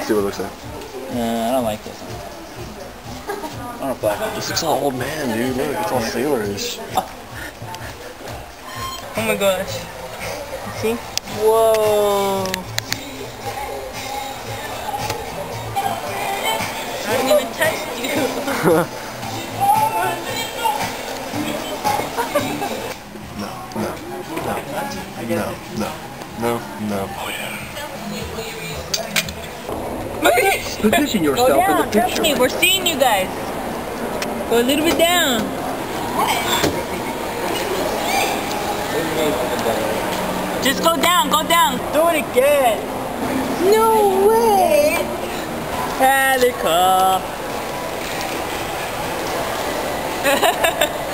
see what it looks like. I don't like this. I want a black one. This looks all old man, dude. Look, it's all sailorish. Oh my gosh. See? Whoa. I didn't even touch you. No. Oh yeah. Position yourself Go down, in the trust picture. me, we're seeing you guys. Go a little bit down. Just go down, go down. Do it again. No way. Helicopter.